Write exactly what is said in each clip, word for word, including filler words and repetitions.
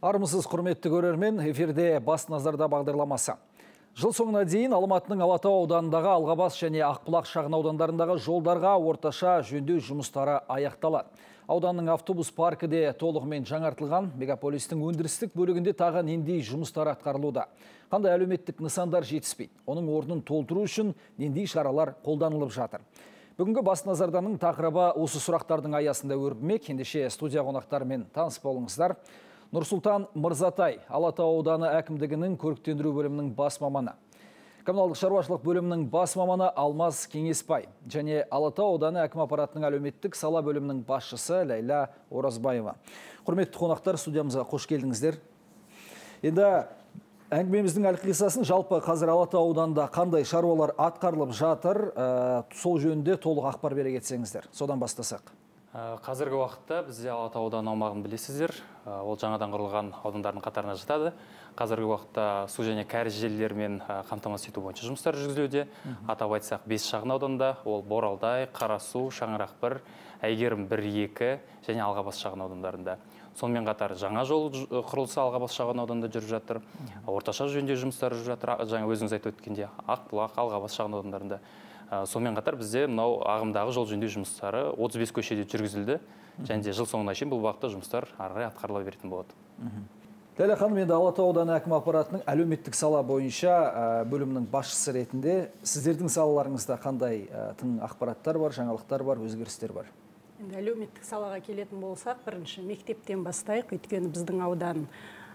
Армысыз құрметті көрермен, эфирде бас назарда бағдарламасы. Жыл соңына дейін Алматының Алатау ауданындағы Алғабас және Ақбұлақ шағын аудандарындағы жолдарға орташа жөндеу жұмыстары аяқталады. Ауданның автобус паркі де толығымен жаңартылған, мегаполистің өндірістік бөлігінде тағы нендей жұмыстар атқарылуда. Қандай әлеуметтік нысандар жетіспейді, оның орнын толтыру үшін нендей шаралар қолданылып жатыр. Бүгінгі бас назарданың тақырыбы осы сұрақтардың аясында өрбімек. Ендеше студия қонақтарымен таныс болыңыздар. Нұрсұлтан Мырзатай, Алатау ауданы әкімдігінің көріктендіру бөлімінің бас маманы. Коммуналдық шаруашылық бөлімінің бас маманы Алмаз Кеңеспай және Алатау ауданы әкім аппаратының әлеуметтік сала бөлімінің басшысы Ләйла Оразбаева. Құрметті қонақтар, студиямызға қош келдіңіздер. Енді әңгімеміздің әлқисасын жалпы қазір Алатау ауданында қандай шаруалар атқарылып жатыр, сол жөнінде толық ақпар бере кетсеңіздер. Содан бастасақ. Қазіргі уақытта бізде Алатау ауданы аумағын білесіздер. Ол жаңадан құрылған аудандардың қатарына жатады. Қазіргі уақытта су және кәріз желілерімен қамтамасыз ету бойынша жұмыстар жүргізілуде. Атап айтсақ, бес шағын ауданда, ол Боралдай, Қарасу, Шаңырақ бір, Әйгерім бір екі және Алғабас шағын аудандарында. Сонымен қатар жаңа жол құрылысы Алғабас шағын ауданында жүріп жатыр. Орташа жөндеу жұмыстары жүріп жатыр. Жаңа өзіңіз айтып өткенде Ақбұлақ, Алғабас шағын аудандарында. Сонымен қатар бізде мынау ағымдағы жол жөндеу жұмыстары отыз бес көшеде жүргізілді. Және де жыл соңына шейін бұл бағытта жұмыстар ары қарай атқарыла беретін болады. Ләйла ханым, енді Алатау ауданы әкім аппаратының әлеуметтік сала бойынша бөлімнің басшысы ретінде сіздердің салаларыңызда қандай тың ақпараттар бар, жаңалықтар бар, өзгерістер бар? Енді әлеуметтік салаға келетін болсақ, бірінші мектептен бастайық, өйткені біздің аудан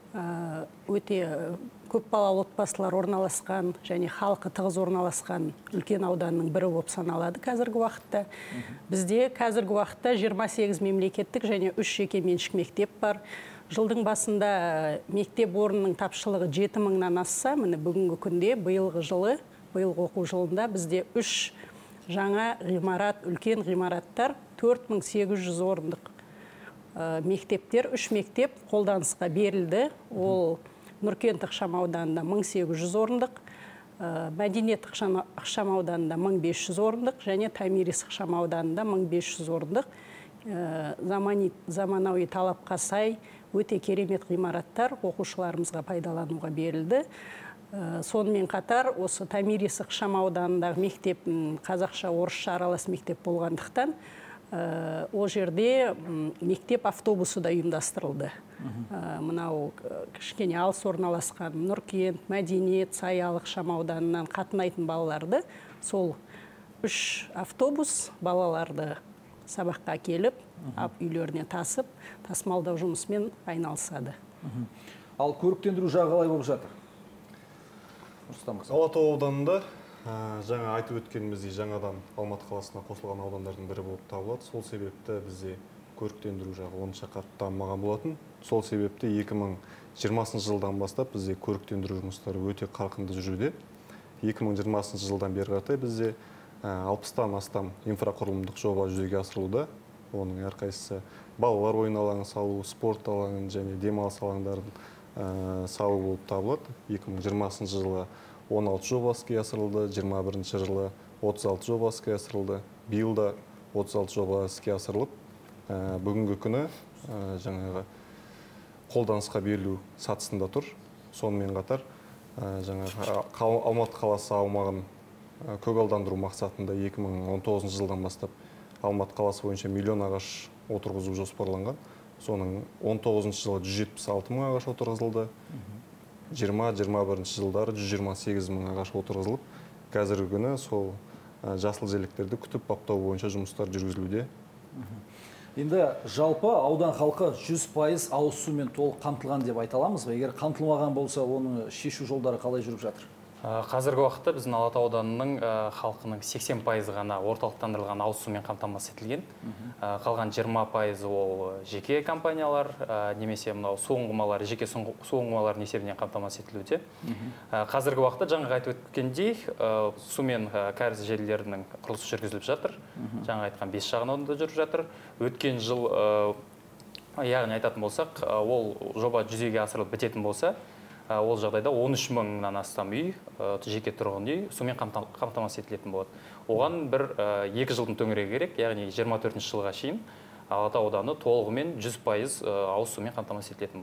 өте көп балалы отбасылар орналасқан және халқы тығыз орналасқан үлкен ауданның бірі болып саналады қазіргі уақытта. Бізде қазіргі уақытта жиырма сегіз мемлекеттік және үш жеке меншік мектеп бар. Жылдың басында мектеп орнының тапшылығы жеті мыңнан асса, міне бүгінгі күнде биылғы жылы, биылғы оқу жылында бізде үш жаңа ғимарат, үлкен ғимараттар, төрт мың сегіз жүз орындық мектептер, үш мектеп қолданысқа берілді. Ол Нұркент ықшам ауданында мың сегіз жүз орындық, Мәдениет ықшам ауданында мың бес жүз орындық және Томирис ықшам ауданында мың бес жүз орындық. Заманауи талапқа сай өте керемет ғимараттар оқушыларымызға пайдалануға берілді. Сонымен қатар осы Томирис ықшам ауданындағы мектеп қазақша орысша аралас мектеп болғандықтан ол жерде мектеп автобусы да ұйымдастырылды. Мынау кішкене алыс орналасқан Нұркент, Мәдениет, Саялық ықшам ауданынан қатынайтын балаларды сол үш автобус балаларды сабаққа келіп, үйлеріне тасып, тасымалдау жұмысымен айналысады. Ал көріктендіру жағы қалай болып жатыр? Алатау ауданында жаңа айтып өткеніміздей жаңадан Алматы қаласына қосылған аудандардың бірі болып табылады. Сол себепті бізде көріктендіру жағы онша қатты дамымаған болатын. Сол себепті екі мың жиырмасыншы жылдан бастап бізде көріктендіру жұмыстары өте қарқынды жүруде. екі мың жиырмасыншы жылдан бері қарай бізде алпыстан астам инфрақұрылымдық жоба жүзеге асырылуда. Оның әрқайсысы балалар ойын алаңын салу, спорт алаңын және демалыс алаңдарын салу болып табылады. екі мың жиырмасыншы жылы он алты жоба іске асырылды, жиырма бірінші жылы отыз алты жоба іске асырылды, биыл да отыз алты жоба іске асырылып, бүгінгі күні жаңағы қолданысқа берілу сатысында тұр. Сонымен қатар жаңағы Алматы қаласы аумағын көгалдандыру мақсатында екі мың он тоғызыншы жылдан бастап Алматы қаласы бойынша миллион ағаш отырғызу жоспарланған. Соның он тоғызыншы жылы жүз жетпіс алты мың ағаш отырғызылды. жиырма жиырма бірінші жылдары жүз жиырма сегіз мың ағаш отырғызылып, қазіргі күні сол жасыл желектерді күтіп баптау бойынша жұмыстар жүргізілуде. Енді жалпы аудан халқы жүз пайыз ауыз сумен толық қамтылған деп айта аламыз ба? Егер қамтылмаған болса, оны шешу жолдары қалай жүріп жатыр? Қазіргі уақытта біздің Алатау ауданының халқының сексен пайызы ғана орталықтандырылған ауыз сумен қамтамасыз етілген. Қалған жиырма пайызы ол жеке компаниялар, немесе мынау су ұңғымалары, жеке су ұңғымалардың есебінен қамтамасыз етілуде. Қазіргі уақытта жаңа айтып өткендей, сумен кәріз желілерінің құрылысы жүргізіліп жатыр. Жаңа айтқан бес шағын ауданда жүріп жатыр. Өткен жыл, яғни айтатын болсақ, ол жоба жүзеге асырылып бітетін болса, ол жағдайда он үш мыңнан астам үй, жеке тұрғын үй сумен қамтамасыз етілетін болады. Оған бір екі жылдың төңірегі керек, яғни жиырма төртінші жылға шейін Алатау ауданы толығымен жүз пайыз ауыз сумен қамтамасыз етілетін болады.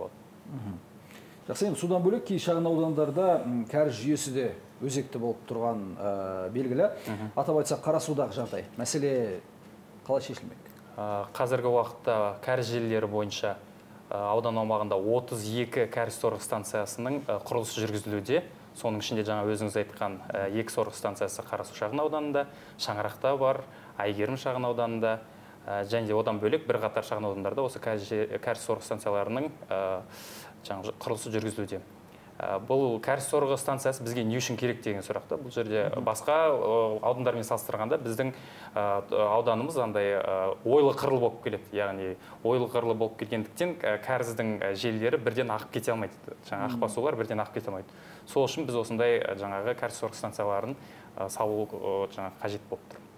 Жақсы, енді судан бөлек кей шағын аудандарда кәріз жүйесі де өзекті болып тұрған белгілі. Атап айтсақ, Қарасудағы жағдай. Мәселе қалай шешілмек? Қазіргі уақытта кәріз желілері бойынша аудан аумағында отыз екі кәріз сорғы станциясының құрылысы жүргізілуде. Соның ішінде жаңа өзіңіз айтқан екі сорғы станциясы Қарасу шағын ауданында, Шаңырақта бар, Әйгерім шағын ауданында, және одан бөлек бір қатар шағын аудандарда осы кәріз сорғы станцияларының құрылысы жүргізілуде. Бұл кәріз сорғы станциясы бізге не үшін керек деген сұрақта. Бұл жерде басқа аудандармен салыстырғанда біздің ауданымыз андай ойлы қырлы болып келеді. Яғни ойлы қырлы болып келгендіктен кәріздің желілері бірден ағып кете алмайды. Жаңа ақпа сулар бірден ағып кете алмайды. Сол үшін біз осындай жаңағы кәріз сорғы станцияларын салу жаңа қажет болып тұр.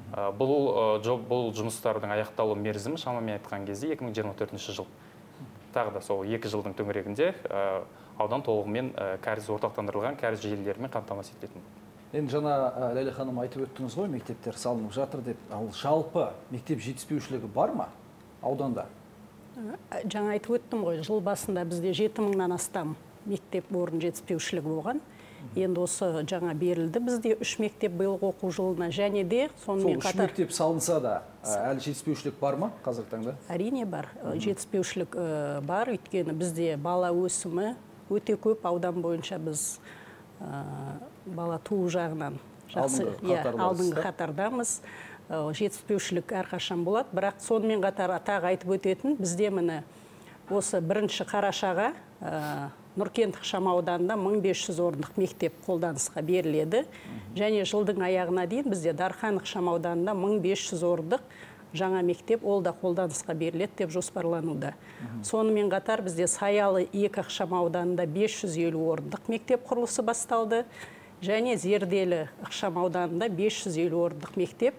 Бұл жұмыстардың аяқталу мерзімі шамамен айтқан кезде екі мың жиырма төртінші жыл. Тағы да сол екі жылдың төңірегінде аудан толығымен кәріз орталықтандырылған кәріз желілерімен қамтамасыз етілетін. Енді жаңа Ләйлә ханым айтып өттіңіз ғой, мектептер салынып жатыр деп. Ал жалпы мектеп жетіспеушілігі бар ма ауданда? Жаңа айтып өттім ғой, жыл басында бізде жеті мыңнан астам мектеп орын жетіспеушілігі болған. Енді осы жаңа берілді бізде үш мектеп биылғы оқу жылына, және де сонымен қатар... Сол үш мектеп салынса да әлі жетіспеушілік бар ма қазіргі таңда? Әрине бар, жетіспеушілік бар, өйткені бізде бала өсімі өте көп. Аудан бойынша біз бала туу жағынан жақсы алдыңғы қатардамыз. Жетіспеушілік әрқашан болады, бірақ сонымен қатар тағы айтып өтетін, бізде міне осы бірінші қарашаға Нұркент ықшам ауданында мың бес жүз орындық мектеп қолданысқа беріледі. Және жылдың аяғына дейін бізде Дархан ықшам ауданында мың бес жүз орындық жаңа мектеп ол да қолданысқа беріледі деп жоспарлануда. Сонымен қатар бізде Саялы екі ықшам ауданында бес жүз елу орындық мектеп құрылысы басталды. Және Зерделі ықшам ауданында бес жүз елу орындық мектеп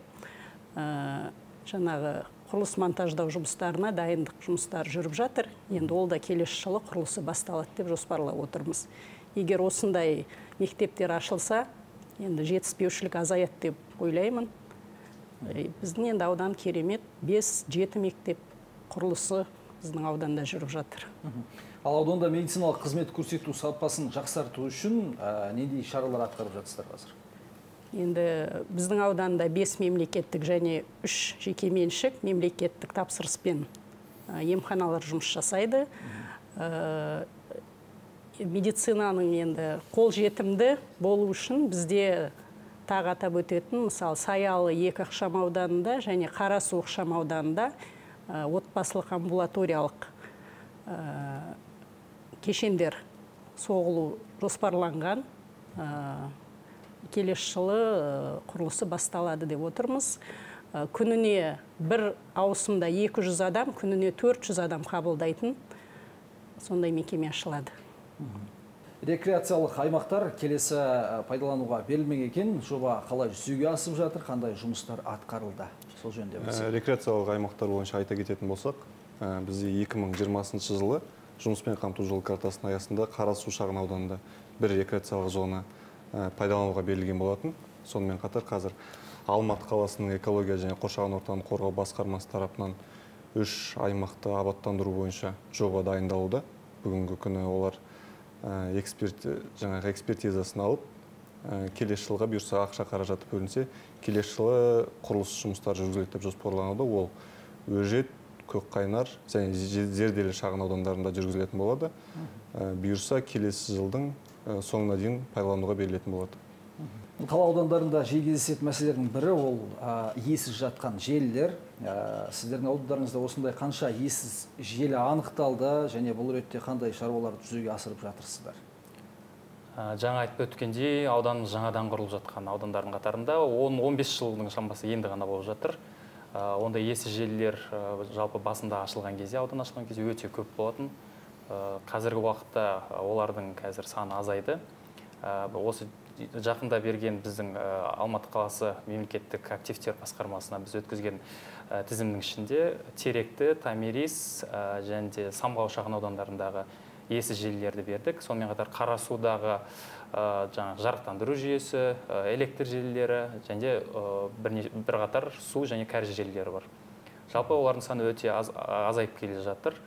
жаңағы құрылыс монтаждау жұмыстарына дайындық жұмыстар жүріп жатыр. Енді ол да келесі жылы құрылысы басталады деп жоспарлап отырмыз. Егер осындай мектептер ашылса, енді жетіспеушілік азаяды деп ойлаймын. Біздің енді аудан керемет, бес жеті мектеп құрылысы біздің ауданда жүріп жатыр. Ал ауданда медициналық қызмет көрсету сапасын жақсарту үшін нендей шаралар атқарып жатсыздар қазір? Енді біздің ауданда бес мемлекеттік және үш жеке меншік мемлекеттік тапсырыспен емханалар жұмыс жасайды. Медицинаның енді қол жетімді болу үшін бізде тағы атап өтетін, мысалы, Саялы екі ықшам ауданында және Қарасу ықшам ауданында отбасылық амбулаториялық кешендер соғылу жоспарланған. Келесі жылы құрылысы басталады деп отырмыз. Күніне бір ауысымда екі жүз адам, күніне төрт жүз адам қабылдайтын сондай мекеме ашылады. Рекреациялық аймақтар келесі пайдалануға берілмек екен. Жоба қалай жүзеге асып жатыр, қандай жұмыстар атқарылды? Сол жөнінде білсек. Рекреациялық аймақтар бойынша айта кететін болсақ, бізде екі мың жиырмасыншы жылы жұмыспен қамту жол картасының аясында Қарасу шағын ауданында бір рекреациялық зона пайдалануға берілген болатын. Сонымен қатар қазір Алматы қаласының экология және қоршаған ортаны қорғау басқармасы тарапынан үш аймақты абаттандыру бойынша жоба дайындалуда. Бүгінгі күні олар жаңағы экспертизасын алып, келесі жылға бұйырса ақша қаражаты бөлінсе, келесі жылы құрылыс жұмыстары жүргізіледі деп жоспарлануда. Ол Өжет, Көкқайнар және Зерделі шағын аудандарында жүргізілетін болады. Бұйырса келесі жылдың соңына дейін пайдалануға берілетін болады. Қала аудандарында жиі кездесетін мәселелердің бірі ол иесіз жатқан желілер. Сіздердің аудандарыңызда осындай қанша иесіз желі анықталды және бұл ретте қандай шаруаларды жүзеге асырып жатырсыздар? Жаңа айтып өткендей, ауданымыз жаңадан құрылып жатқан аудандардың қатарында он он бес жылдың шамасы енді ғана болып жатыр. Онда иесіз желілер жалпы басында ашылған кезде, аудан ашылған кезде өте көп болатын. Қазіргі уақытта олардың қазір саны азайды. Осы жақында берген біздің Алматы қаласы мемлекеттік активтер басқармасына біз өткізген тізімнің ішінде Теректі, Томирис және де Самғау шағын аудандарындағы иесіз желілерді бердік. Сонымен қатар Қарасудағы жарықтандыру жүйесі, электр желілері және бір қатар су және кәріз желілері бар. Жалпы олардың саны өте азайып келе жатыр.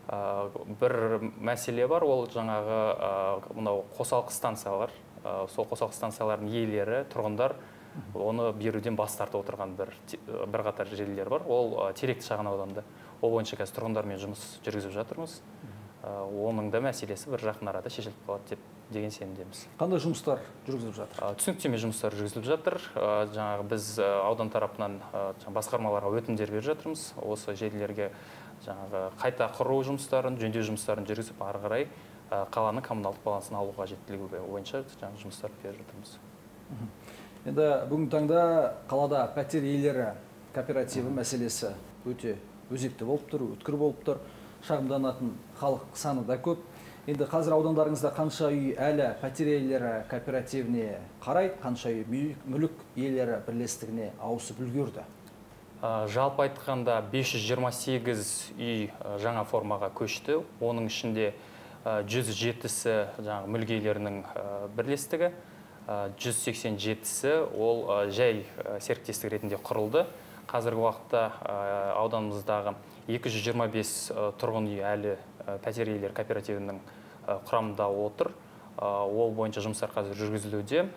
бір мәселе бар, ол жаңағы мынау қосалқы станциялар. Сол қосалқы станциялардың иелері, тұрғындар оны беруден бас тартып отырған бір бірқатар желілер бар. Ол Теректі шағын ауданында. Ол бойынша қазір тұрғындармен жұмыс жүргізіп жатырмыз. Оның да мәселесі бір жақын арада шешіліп қалады деп деген сенімдеміз. Қандай жұмыстар жүргізіліп жатыр? Түсініктеме жұмыстары жүргізіліп жатыр. Жаңағы біз аудан тарапынан басқармаларға өтімдер беріп жатырмыз. Осы желілерге жаңағы қайта құру жұмыстарын, жөндеу жұмыстарын жүргізіп, ары қарай қаланың коммуналдық балансын алуға қажеттілігі бойынша жаңағы жұмыстар беріп жатырмыз. Енді бүгінгі таңда қалада пәтер иелері кооперативі мәселесі өте өзекті болып тұр, өткір болып тұр. Шағымданатын халық саны да көп. Енді қазір аудандарыңызда қанша үй әлі пәтер иелері кооперативіне қарайды, қанша үй мүлік иелері бірлестігіне ауысып үлгерді? Жалпы айтқанда бес жүз жиырма сегіз үй жаңа формаға көшті. Оның ішінде жүз жетісі жаңағы мүлік иелерінің бірлестігі, жүз сексен жетісі ол жай серіктестік ретінде құрылды. Қазіргі уақытта ауданымыздағы екі жүз жиырма бес тұрғын үй әлі пәтер иелері кооперативінің құрамында отыр. Ол бойынша жұмыстар қазір жүргізілуде.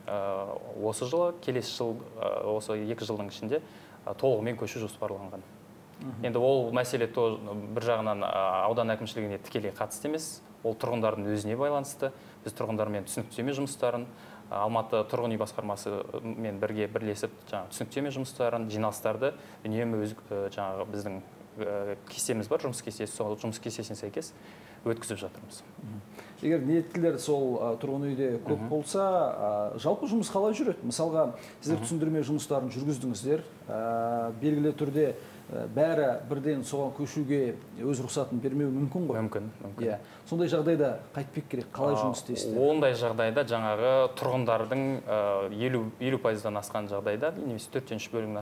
Осы жылы, келесі жыл, осы екі жылдың ішінде толығымен көшу жоспарланған. Енді ол мәселе бір жағынан аудан әкімшілігіне тікелей қатысты емес, ол тұрғындардың өзіне байланысты. Біз тұрғындармен түсініктеме жұмыстарын, Алматы тұрғын үй басқармасы мен бірге бірлесіп түсініктеме жұмыстарын, жиналыстарды үнемі өз жаңағы біздің кестеміз бар, жұмыс кестесі, сол жұмыс кестесіне сәйкес өткізіп жатырмыз. Егер ниеттілер сол тұрғын үйде көп болса, жалпы жұмыс қалай жүреді? Мысалға, сіздер түсіндірме жұмыстарын жүргіздіңіздер, белгілі түрде бәрі бірден соған көшуге өз рұқсатын бермеу мүмкін ғой? Мүмкін, мүмкін. Сондай жағдайда қайтпек керек, қалай жұмыс істейсіздер? Ондай жағдайда жаңағы тұрғындардың елу пайыздан асқан жағдайда, немесе төрттен үш бөлігін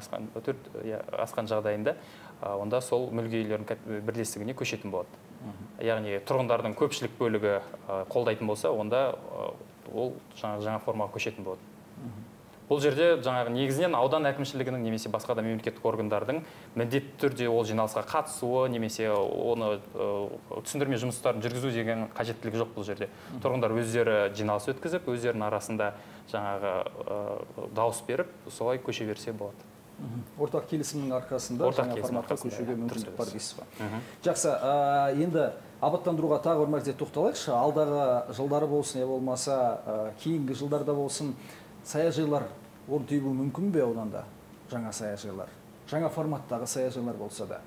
асқан жағдайында, онда сол мүлік иелерінің бірлестігіне көшетін болады. Яғни тұрғындардың көпшілік бөлігі қолдайтын болса, онда ол жаңа формаға көшетін болады. Бұл жерде жаңағы негізінен аудан әкімшілігінің немесе басқа да мемлекеттік органдардың міндетті түрде ол жиналысқа қатысуы немесе оны түсіндірме жұмыстарын жүргізу деген қажеттілік жоқ бұл жерде. Тұрғындар өздері жиналыс өткізіп, өздерінің арасында жаңағы дауыс беріп, солай көше берсе болады. Ортақ келісімнің арқасында жаңа форматқа көшуге мүмкіндік бар дейсіз ба? Жақсы, енді абаттандыруға тағы бір мәрте тоқталайықшы. Алдағы жылдары болсын, не болмаса кейінгі жылдарда болсын, саяжайлар орын тебуі мүмкін бе ауданда? Жаңа саяжайлар, жаңа форматтағы саяжайлар болса да?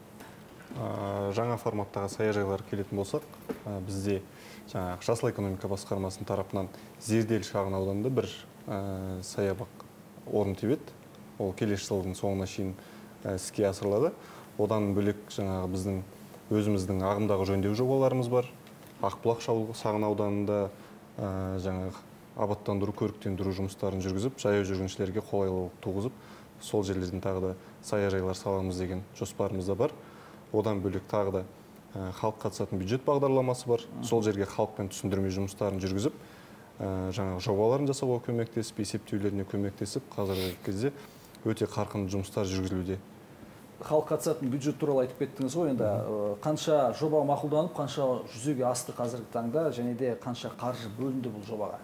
Жаңа форматтағы саяжайлар келетін болсақ, бізде жасыл экономика басқармасының тарапынан Зерделі шағын ауданында бір саябақ орын тебеді. Ол келесі жылдың соңына шейін іске асырылады. Одан бөлек жаңағы біздің өзіміздің ағымдағы жөндеу жобаларымыз бар. Ақбұлақ шағын ауданында жаңағы абаттандыру, көріктендіру жұмыстарын жүргізіп, жаяу жүргіншілерге қолайлылық туғызып, сол жерлерден тағы да саяжайлар саламыз деген жоспарымыз да бар. Одан бөлек тағы да халық қатысатын бюджет бағдарламасы бар. Сол жерге халықпен түсіндірме жұмыстарын жүргізіп, жаңағы жобаларын жасауға көмектесіп, есептеулеріне көмектесіп, қазіргі кезде өте қарқынды жұмыстар жүргізілуде. Халық қатысатын бюджет туралы айтып кеттіңіз ғой, енді қанша жоба мақұлданып, қанша жүзеге асты қазіргі таңда, және де қанша қаржы бөлінді бұл жобаға?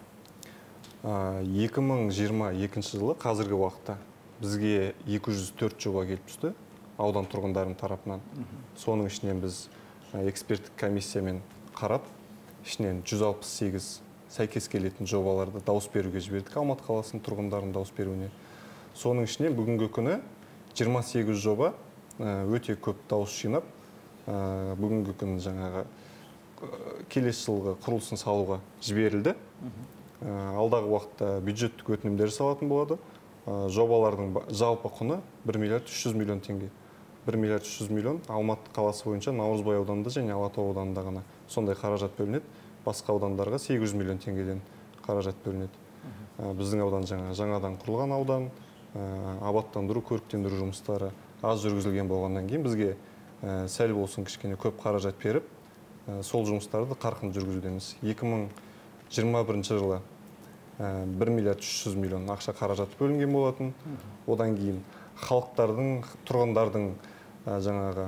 екі мың жиырма екінші жылы қазіргі уақытта бізге екі жүз төрт жоба келіп түсті аудан тұрғындарының тарапынан. Соның ішінен біз эксперттік комиссиямен қарап, ішінен жүз алпыс сегіз сәйкес келетін жобаларды дауыс беруге жібердік Алматы қаласының тұрғындарының дауыс беруіне. Соның ішінен бүгінгі күні жиырма сегіз жоба өте көп дауыс жинап, бүгінгі күні жаңағы келесі жылғы құрылысын салуға жіберілді. Алдағы уақытта бюджеттік өтінімдер салатын болады. Жобалардың жалпы құны бір миллиард үш жүз миллион теңге. бір миллиард үш жүз миллион Алматы қаласы бойынша Наурызбай ауданында және Алатау ауданында ғана сондай қаражат бөлінеді. Басқа аудандарға сегіз жүз миллион теңгеден қаражат бөлінеді. Біздің аудан жаңадан құрылған аудан, абаттандыру, көріктендіру жұмыстары аз жүргізілген болғаннан кейін бізге сәл болсын кішкене көп қаражат беріп, сол жұмыстарды қарқынды жүргізудеміз. екі мың жиырма бірінші жылы бір миллиард үш жүз миллион ақша қаражат бөлінген болатын. Одан кейін халықтардың, тұрғындардың жаңағы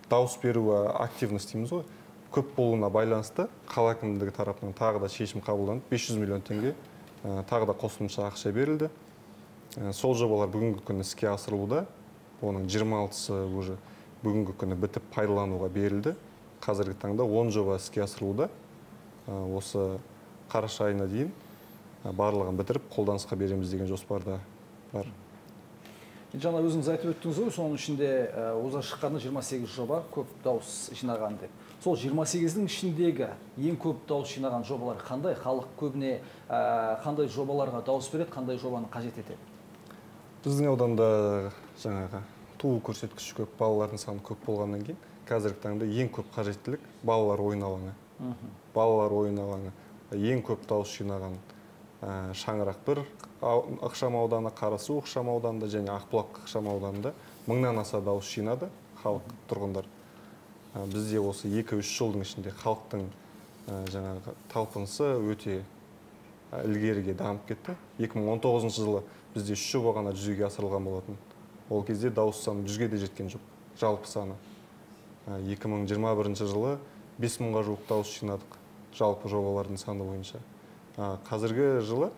дауыс беру активность дейміз ғой, көп болуына байланысты қала әкімдігі тарапынан тағы да шешім қабылданып, бес жүз миллион теңге тағы да қосымша ақша берілді. Сол жобалар бүгінгі күні іске асырылуда. Оның жиырма алтысы уже бүгінгі күні бітіп пайдалануға берілді. Қазіргі таңда он жоба іске асырылуда. Осы қараша айына дейін барлығын бітіріп қолданысқа береміз деген жоспарда бар. Жаңа өзіңіз айтып өттіңіз ғой, соның ішінде оза шыққаны жиырма сегіз жоба көп дауыс жинаған деп. Сол жиырма сегіздің ішіндегі ең көп дауыс жинаған жобалар қандай? Халық көбіне қандай жобаларға дауыс береді, қандай жобаны қажет етеді? Біздің ауданда жаңағы туу көрсеткіші көп, балалардың саны көп болғаннан кейін, қазіргі таңда ең көп қажеттілік балалар ойын алаңы. Балалар ойын алаңы ең көп дауыс жинаған Шаңырақ бір ықшам ауданы, Қарасу ықшам ауданында және Ақбұлақ ықшам ауданында мыңнан аса дауыс жинады халық тұрғындар. Бізде осы екі-үш жылдың ішінде халықтың жаңағы талпынысы өте ілгеріге дамып кетті. екі мың он тоғызыншы жылы бізде үш жоба ғана жүзеге асырылған болатын. Ол кезде дауыс саны жүзге де жеткен жоқ, жалпы саны. екі мың жиырма бірінші жылы бес мыңға жуық дауыс жинадық жалпы жобалардың саны бойынша. Қазіргі жылы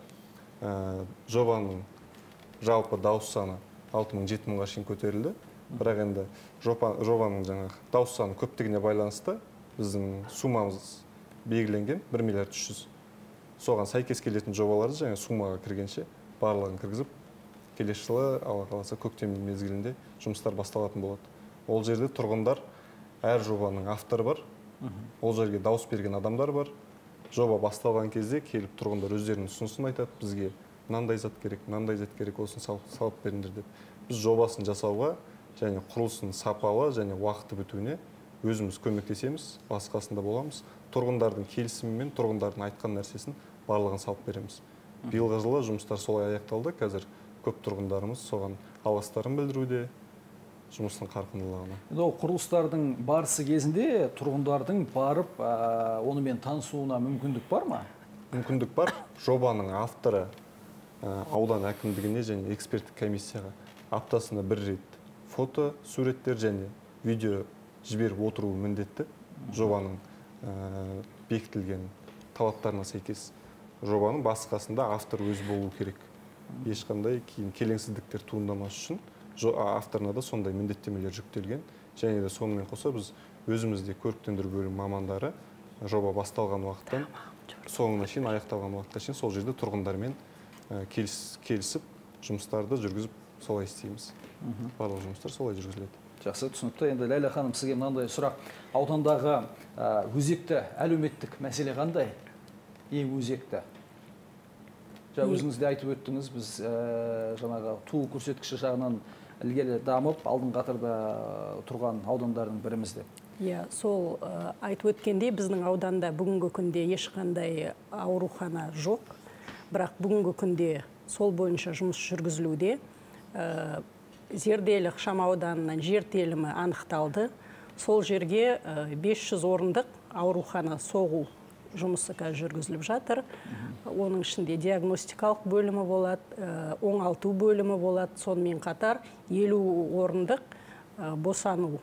жобаның жалпы дауыс саны алты мың жеті мыңға шейін көтерілді. Бірақ енді жобаның жаңағы дауыс саны көптігіне байланысты біздің суммамыз белгіленген бір миллиард үш жүз. Соған сәйкес келетін жобаларды жаңа суммаға кіргенше барлығын кіргізіп, келесі жылы Алла қаласа көктем мезгілінде жұмыстар басталатын болады. Ол жерде тұрғындар, әр жобаның авторы бар. Ол жерге дауыс берген адамдар бар. Жоба басталған кезде келіп тұрғындар өздерінің ұсынысын айтады, бізге мынандай зат керек, мынандай зат керек, осын салып беріңдер деп. Біз жобасын жасауға және құрылысын сапалы және уақыты бітуіне өзіміз көмектесеміз, басқасында боламыз. Тұрғындардың келісімімен, тұрғындардың айтқан нәрсесін барлығын салып береміз. Биылғы жылы жұмыстар солай аяқталды. Қазір көп тұрғындарымыз соған алғыстарын білдіруде, жұмыстың қарқындылығына. Ол құрылыстардың барысы кезінде тұрғындардың барып, онымен танысуына мүмкіндік бар ма? Мүмкіндік бар. Жобаның авторы аудан әкімдігіне және эксперттік комиссияға аптасына бір рет фото, суреттер және видео жіберіп отыру міндетті. Жобаның бекітілген талаптарына сәйкес жобаның басқасында автор өзі болу керек. Ешқандай кейін келеңсіздіктер туындамас үшін авторына да сондай міндеттемелер жүктелген. Және де сонымен қоса біз өзімізде көріктендіру бөлім мамандары жоба басталған уақыттан соңына шейін, аяқталған уақытқа шейін сол жерде тұрғындармен келісіп жұмыстарды жүргізіп солай істейміз. Барлық жұмыстар солай жүргізіледі. Жақсы, түсінікті. Енді Ләйлә ханым, сізге мынандай сұрақ. Аудандағы өзекті әлеуметтік мәселе қандай? Ең өзекті. Жаңа өзіңіз де айтып өттіңіз, біз жаңағы туу көрсеткіші жағынан ілгері дамып, алдың қатарда тұрған аудандардың біріміз деп. Иә, сол айтып өткендей, біздің ауданда бүгінгі күнде ешқандай аурухана жоқ. Бірақ бүгінгі күнде сол бойынша жұмыс жүргізілуде. Зерделі ықшам ауданынан жер телімі анықталды. Сол жерге бес жүз орындық аурухана соғу жұмысы жүргізіліп жатыр. Оның ішінде диагностикалық бөлімі болады, оңалту бөлімі болады, сонымен қатар елу орындық босану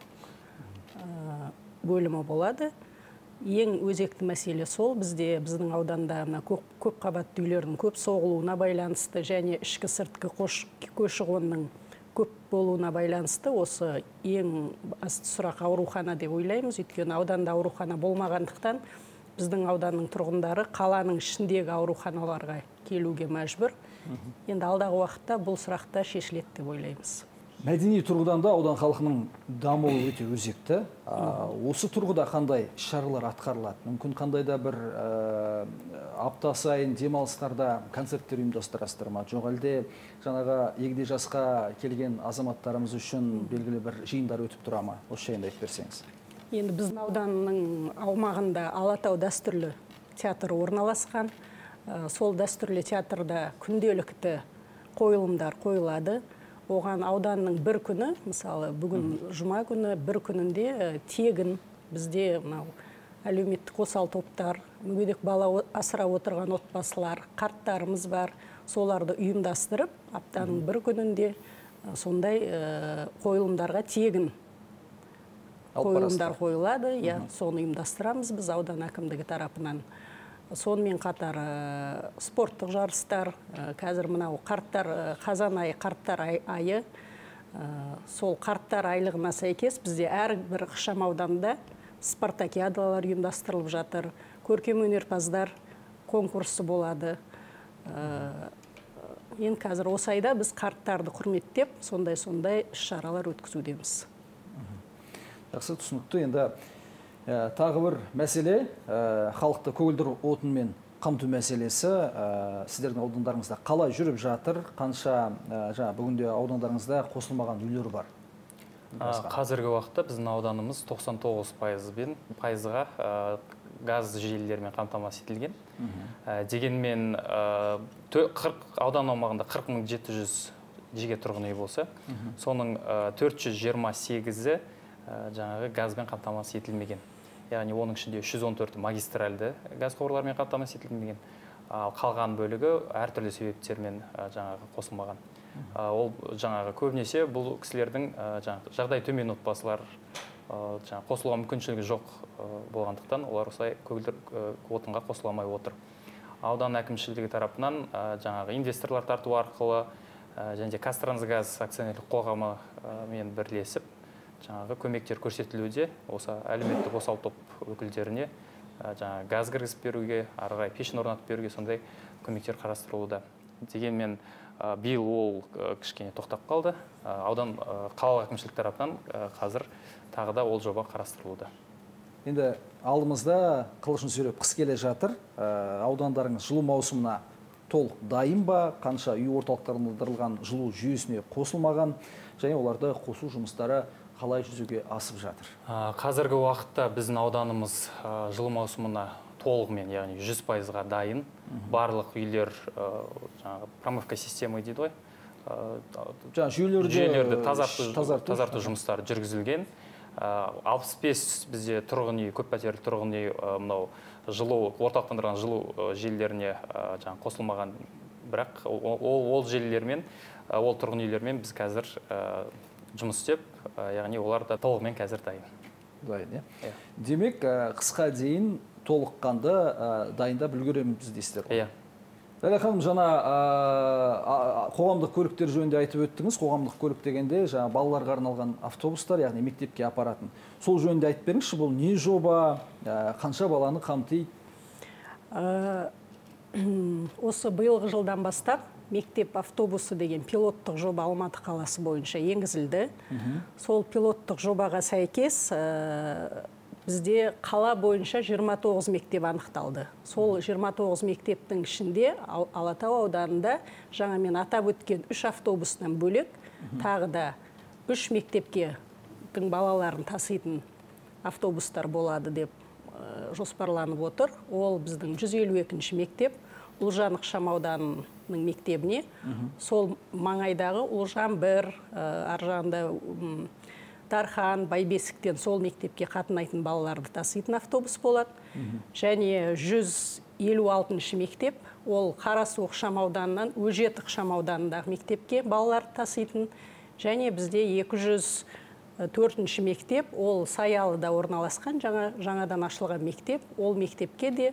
бөлімі болады. Ең өзекті мәселе сол, бізде біздің ауданда көп қабатты үйлердің көп соғылуына байланысты және ішкі сыртқы көші-қонның көп болуына байланысты осы ең басты сұрақ аурухана деп ойлаймыз. Өйткені ауданда аурухана болмағандықтан біздің ауданның тұрғындары қаланың ішіндегі ауруханаларға келуге мәжбүр. Енді алдағы уақытта бұл сұрақта шешіледі деп ойлаймыз. Мәдени тұрғыдан да аудан халқының дамуы өте өзекті. Осы тұрғыда қандай шаралар атқарылады? Мүмкін қандай да бір апта сайын демалыстарда концерттер ұйымдастырасыздар ма? Жоқ әлде жаңағы егде жасқа келген азаматтарымыз үшін белгілі бір жиындар өтіп тұра ма? Осы жайында айтып берсеңіз. Енді біздің ауданның аумағында Алатау дәстүрлі театры орналасқан. Сол дәстүрлі театрда күнделікті қойылымдар қойылады. Оған ауданның бір күні, мысалы бүгін жұма күні бір күнінде тегін бізде әлеуметтік осал топтар, мүгедек бала асырап отырған отбасылар, қарттарымыз бар, соларды ұйымдастырып, аптаның бір күнінде сондай қойылымдарға тегін қойылымдар қойылады, иә, соны ұйымдастырамыз біз аудан әкімдігі тарапынан. Сонымен қатар спорттық жарыстар, қазір мынау қарттар, қазан айы, қарттар айы, сол қарттар айлығына сәйкес бізде әрбір ықшам ауданда спартакиадалар ұйымдастырылып жатыр, көркем өнерпаздар конкурсы болады. Енді қазір осы айда біз қарттарды құрметтеп, сондай-сондай іс-шаралар өткізудеміз. Жақсы, түсінікті. Енді тағы бір мәселе, халықты көгілдір отынмен қамту мәселесі сіздердің аудандарыңызда қалай жүріп жатыр? Қанша бүгінде аудандарыңызда қосылмаған үйлер бар? Қазіргі уақытта біздің ауданымыз тоқсан тоғыз пайызға газ желілерімен қамтамасыз етілген. Дегенмен аудан аумағында қырық мың жеті жүз жеке тұрғын үй болса, соның төрт жүз жиырма сегізі жаңағы газбен қамтамасыз етілмеген. Яғни оның ішінде үш жүз он төрті магистральды газ құбырларымен қамтамасыз етілмеген. Ал қалған бөлігі әртүрлі себептермен жаңағы қосылмаған. Ол жаңағы көбінесе бұл кісілердің жағдай төмен отбасылар қосылуға мүмкіншілігі жоқ болғандықтан олар осылай көгілдір отынға қосыламай отыр. Аудан әкімшілігі тарапынан жаңағы инвесторлар тарту арқылы және Қазтрансгаз акционерлік қоғамымен бірлесіп жаңағы көмектер көрсетілуде, осы әлеуметтік осал топ өкілдеріне жаңағы газ кіргізіп беруге, ары қарай пешін орнатып беруге сондай көмектер қарастырылуда. Дегенмен биыл ол кішкене тоқтап қалды. Аудан қалалық әкімшілік тарапынан қазір тағы да ол жоба қарастырылуда. Енді алдымызда қылышын сүйреп қыс келе жатыр. Аудандарыңыз жылу маусымына толық дайын ба? Қанша үй орталықтарындырылған жылу жүйесіне қосылмаған және оларды қосу жұмыстары қалай жүзеге асып жатыр? Қазіргі уақытта біздің ауданымыз жылу маусымына толығымен, яғни жүз пайызға дайын. Барлық үйлер промывка системы дейді ғой. Жүйелерді тазарту жұмыстары жүргізілген. алпыс бес бізде тұрғын үй, көп пәтерлі тұрғын үй мынау жылу, орталықтандырылған жылу желілеріне қосылмаған, бірақ ол желілермен, ол тұрғын үйлермен біз қазір жұмыс істеп, яғни олар да толығымен қазір дайын. Дайын, е? Демек, қысқа дейін толыққанды дайындап үлгереміз дейсіздер. Иә. Дәлі ханым, жаңа қоғамдық көліктер жөнінде айтып өттіңіз. Қоғамдық көлік дегенде жаңа балаларға арналған автобустар, яғни мектепке апаратын. Сол жөнінде айтып беріңізші, бұл не жоба, қанша баланы қамтиды? Осы биылғы жылдан бастап мектеп автобусы деген пилоттық жоба Алматы қаласы бойынша енгізілді. Сол пилоттық жобаға сәйкес бізде қала бойынша жиырма тоғыз мектеп анықталды. Сол жиырма тоғыз мектептің ішінде Алатау ауданында жаңа мен атап өткен үш автобустан бөлек тағы да үш мектепке балаларын таситын автобустар болады деп жоспарланып отыр. Ол біздің жүз елу екінші мектеп Ұлжан ықшам ауданының мектебіне. Сол маңайдағы Ұлжан бір, аржағында Тархан, Байбесіктен сол мектепке қатынайтын балаларды таситын автобус болады. Және жүз елу алтыншы мектеп, ол Қарасу ықшам ауданынан Өжет ықшам ауданындағы мектепке балаларды таситын. Және бізде екі жүз төртінші мектеп, ол Саялыда орналасқан жаңадан ашылған мектеп. Ол мектепке де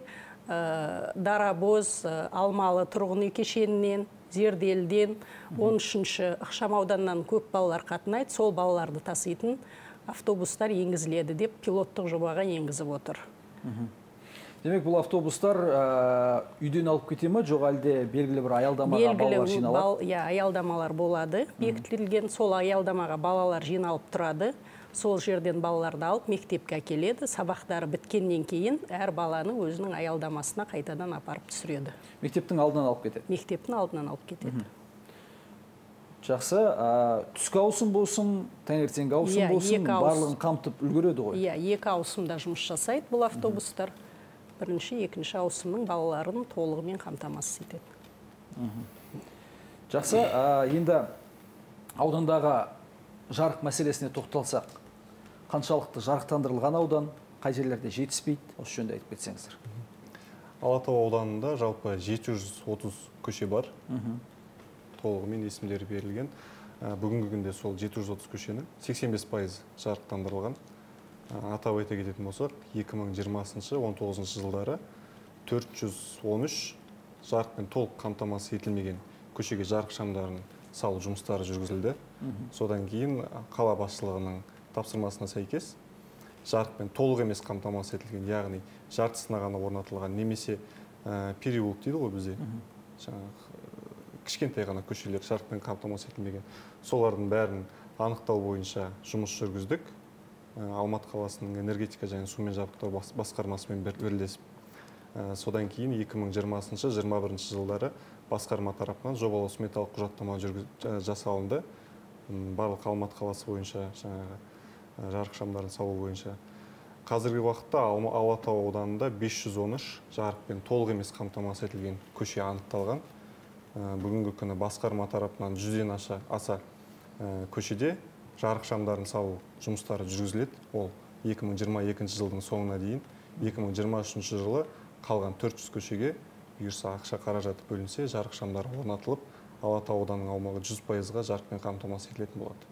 Дарабоз, Алмалы тұрғын үй кешенінен, Зерделден, он үшінші ықшам ауданнан көп балалар қатынайды, сол балаларды таситын автобустар енгізіледі деп пилоттық жобаға енгізіп отыр. Демек, бұл автобустар үйден алып кете ме, жоқ әлде белгілі бір аялдамаға балалар жиналады? Иә, аялдамалар болады. Бекітілген сол аялдамаға балалар жиналып тұрады. Сол жерден балаларды алып мектепке әкеледі. Сабақтары біткеннен кейін әр баланы өзінің аялдамасына қайтадан апарып түсіреді. Мектептің алдынан алып кетеді? Мектептің алдынан алып кетеді. Жақсы, түскі ауысым болсын, таңертеңгі ауысым болсын, барлығын қамтып үлгереді ғой? Иә, екі ауысымда жұмыс жасайды бұл автобустар. Бірінші, екінші ауысымның балаларын толығымен қамтамасыз етеді. Жақсы, енді аудандағы жарық мәселесіне тоқталсақ, қаншалықты жарықтандырылған аудан, қай жерлерде жетіспейді, осы жөнінде айтып кетсеңіздер. Алатау ауданында жалпы жеті жүз отыз көше бар. Толығымен есімдері берілген. Бүгінгі күнде сол жеті жүз отыз көшенің сексен бес пайыз жарықтандырылған. атап айта кететін болсақ, екі мың жиырмасыншы он тоғызыншы жылдары төрт жүз он үш жарықпен толық қамтамасыз етілмеген көшеге жарық шамдарын салу жұмыстары жүргізілді. Содан кейін қала басшылығының тапсырмасына сәйкес жарықпен толық емес қамтамасыз етілген, яғни жартысына ғана орнатылған немесе переулок дейді ғой бізде. Кішкентай ғана көшелер жарықпен қамтамасыз етілмеген. Солардың бәрін анықтау бойынша жұмыс жүргіздік. Алматы қаласының энергетика және сумен жабдықтау басқармасымен бірлесіп. Содан кейін екі мың жиырмасыншы жиырма бірінші жылдары басқарма тарапынан жобалау сметалық құжаттама жасалынды. Барлық Алматы қаласы бойынша жарық шамдарын салу бойынша. Қазіргі уақытта Алатау ауданында бес жүз он үш жарықпен толық емес қамтамасыз етілген көше анықталған. Бүгінгі күні басқарма тарапынан жүзден аса көшеде жарық шамдарын салу жұмыстары жүргізіледі. Ол екі мың жиырма екінші жылдың соңына дейін, екі мың жиырма үшінші жылы қалған төрт жүз көшеге бұйырса ақша қаражаты бөлінсе, жарық шамдары орнатылып, Алатау ауданының аумағы жүз пайызға жарықпен қамтамасыз етілетін болады.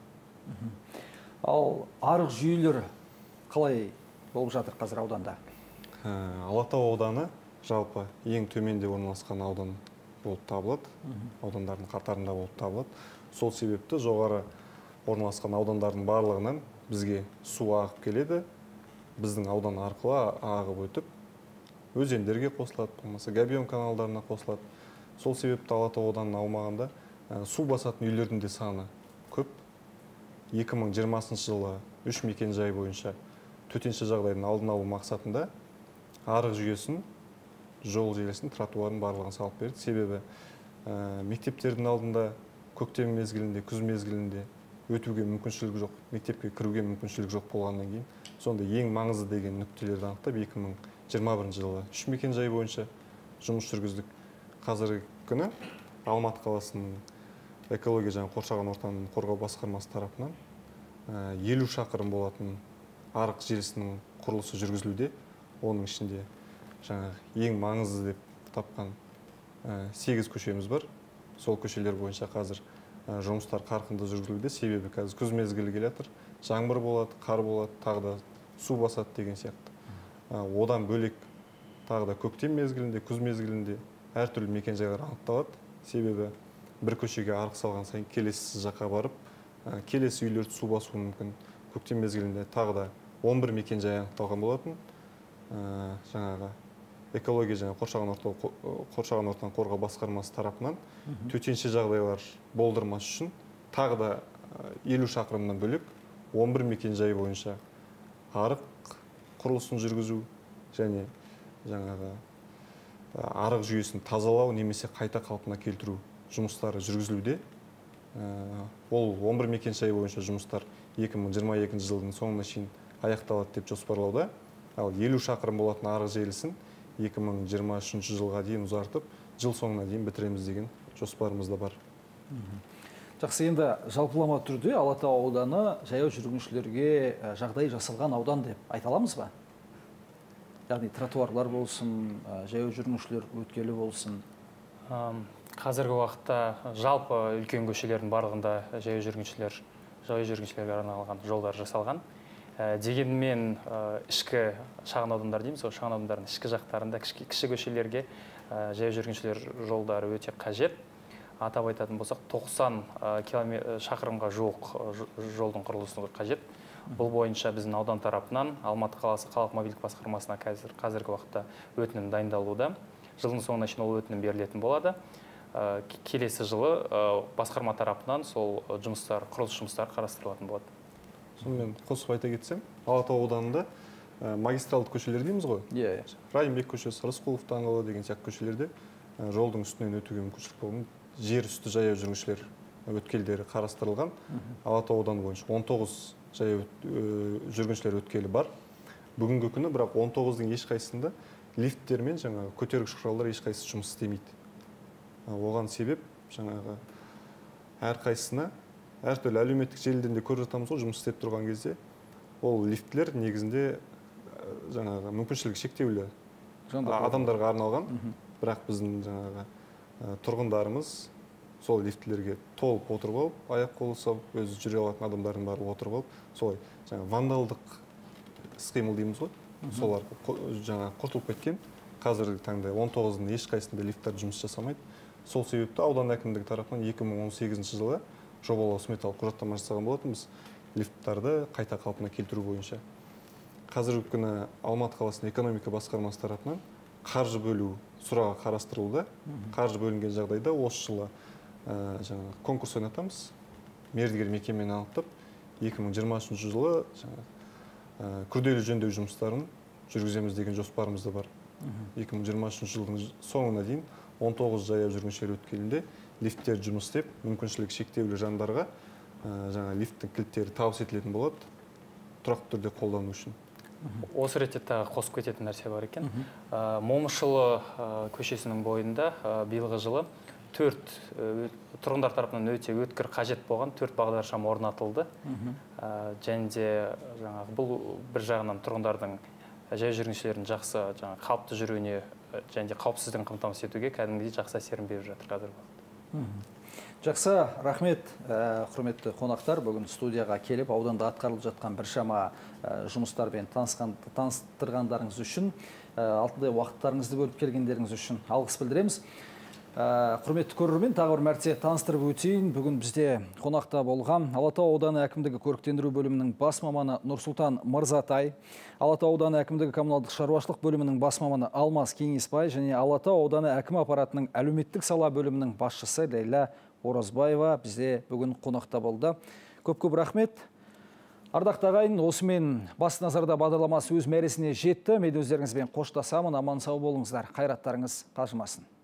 Ал арық жүйелер қалай болып жатыр қазір ауданда? Алатау ауданы жалпы ең төменде орналасқан аудан болып табылады, аудандардың қатарында болып табылады. Сол себепті жоғары орналасқан аудандардың барлығынан бізге су ағып келеді. Біздің аудан арқылы ағып өтіп, өзендерге қосылады, болмаса Габион каналдарына қосылады. Сол себепті Алатау ауданының аумағында су басатын үйлердің де саны көп. екі мың жиырмасыншы жылы үш мекен жай бойынша төтенше жағдайдың алдын алу мақсатында арық жүйесін, жол желісін, тротуарын барлығын салып бердік. Себебі мектептердің алдында көктем мезгілінде, күз мезгілінде өтуге мүмкіншілік жоқ, мектепке кіруге мүмкіншілік жоқ болғаннан кейін, сонда ең маңызды деген нүктелерді анықтап екі мың жиырма бірінші жылы үш мекен жай бойынша жұмыс жүргіздік. Қазіргі күні Алматы қаласының экология және қоршаған ортаны қорғау басқармасы тарапынан елу шақырым болатын арық желісінің құрылысы жүргізілуде. Оның ішінде жаңағы ең маңызды деп тапқан сегіз көшеміз бар. Сол көшелер бойынша қазір жұмыстар қарқынды жүргізілуде. Себебі қазір күз мезгілі келе жатыр, жаңбыр болады, қар болады, тағы да су басады деген сияқты. Одан бөлек тағы да көктем мезгілінде, күз мезгілінде әртүрлі мекен жайлар анықталады. Себебі бір көшеге арық салған сайын келесі жаққа барып, келесі үйлерді су басуы мүмкін. Көктем мезгілінде тағы да он бір мекен жай анықталған болатын. Жаңағы экология және қоршаған ортаны қорғау басқармасы тарапынан төтенше жағдайлар болдырмас үшін тағы да елу шақырымнан бөлек он бір мекен жай бойынша арық құрылысын жүргізу және жаңағы арық жүйесін тазалау немесе қайта қалпына келтіру жұмыстары жүргізілуде. Ол он бір мекен жай бойынша жұмыстар екі мың жиырма екінші жылдың соңына шейін аяқталады деп жоспарлауда. Ал елу шақырым болатын арық желісін екі мың жиырма үшінші жылға дейін ұзартып, жыл соңына дейін бітіреміз деген жоспарымыз да бар. Жақсы, енді жалпылама түрде Алатау ауданы жаяу жүргіншілерге жағдай жасалған аудан деп айта аламыз ба? Яғни тротуарлар болсын, жаяу жүргіншілер өткелі болсын. Қазіргі уақытта жалпы үлкен көшелердің барлығында жаяу жүргіншілер, жаяу жүргіншілерге арналған жолдар жасалған. Дегенмен ішкі шағын аудандар дейміз, сол шағын аудандардың ішкі жақтарында кіші көшелерге жаяу жүргіншілер жолдары өте қажет. Атап айтатын болсақ, тоқсан шақырымға жуық жолдың құрылысы қажет. Бұл бойынша біздің аудан тарапынан Алматы қаласы қалалық мобильдік басқармасына қазіргі уақытта өтінім дайындалуда. Жылдың соңына шейін ол өтінім берілетін болады. Келесі жылы басқарма тарапынан сол жұмыстар, құрылыс жұмыстары қарастырылатын болады. Сонымен қосып айта кетсем, Алатау ауданында магистралды көшелер дейміз ғой. Райымбек көшесі, Рысқұлов даңғылы деген сияқты көшелерде жолдың үстінен өтуге мүмкіншілік болған жер үсті жаяу жүргіншілер өткелдері қарастырылған. Алатау ауданы бойынша он тоғыз жаяу жүргіншілер өткелі бар. Бүгінгі күні бірақ он тоғыздың ешқайсысында лифттер мен жаңағы көтергіш құралдар ешқайсысы жұмыс істемейді. Оған себеп жаңағы әрқайсысына әртүрлі әлеуметтік желіден де көріп жатамыз ғой, жұмыс істеп тұрған кезде ол лифттер негізінде жаңағы мүмкіншілігі шектеулі адамдарға арналған, бірақ біздің жаңағы тұрғындарымыз сол лифтлерге толып отырып алып, аяқ қолы салып, өзі жүре алатын адамдардың барлығы отырып алып, солай жаңағы вандалдық іс-қимыл дейміз ғой. Солар жаңа құртылып кеткен. Қазіргі таңда он тоғыздың ешқайсында лифттер жұмыс жасамайды. Сол себепті аудан әкімдігі тарапынан екі мың он сегізінші жылы жобалау сметалық құжаттама жасаған болатынбыз лифттарды қайта қалпына келтіру бойынша. Қазіргі күні Алматы қаласының экономика басқармасы тарапынан қаржы бөлу сұрағы қарастырылуда. Қаржы бөлінген жағдайда осы жылы жаңа конкурс ойнатамыз. Мердігер мекемені анықтап, екі мың жиырма үшінші жылы жаңа күрделі жөндеу жұмыстарын жүргіземіз деген жоспарымыз да бар. екі мың жиырма үшінші жылдың соңына дейін он тоғыз жаяу жүргіншілер өткелінде лифттер жұмыс істеп, мүмкіншілігі шектеулі жандарға жаңа лифттің кілттері табыс етілетін болады, тұрақты түрде қолдану үшін. Осы ретте тағы қосып кететін нәрсе бар екен. Момышұлы көшесінің бойында биылғы жылы төрт тұрғындар тарапынан өте өткір қажет болған төрт бағдаршам орнатылды. Және де жаңағы бұл бір жағынан тұрғындардың жаяу жүргіншілердің жақсы жаңағы қалыпты жүруіне және де қауіпсіздігін қамтамасыз етуге кәдімгідей жақсы әсерін беріп жатыр қазір. Жақсы, рахмет, құрметті қонақтар. Бүгін студияға келіп, ауданда атқарылып жатқан біршама жұмыстармен таныстырғандарыңыз үшін, алтындай уақыттарыңызды бөліп келгендеріңіз үшін алғыс білдіреміз. Құрметті көрермен, тағы бір мәрте таныстырып өтейін. Бүгін бізде қонақта болған Алатау ауданы әкімдігі көріктендіру бөлімінің бас маманы Нұрсұлтан Мырзатай, Алатау ауданы әкімдігі коммуналдық шаруашылық бөлімінің бас маманы Алмас Кеңесбай және Алатау ауданы әкім аппаратының әлеуметтік сала бөлімінің басшысы Лейла Оразбаева бізде бүгін қонақта болды. Көп-көп рахмет. Ардақты ағайын, осымен бас назарда бағдарламасы өз мәресіне жетті. Мен өздеріңізбен қоштасамын, аман сау болыңыздар. Қайраттарыңыз қажымасын.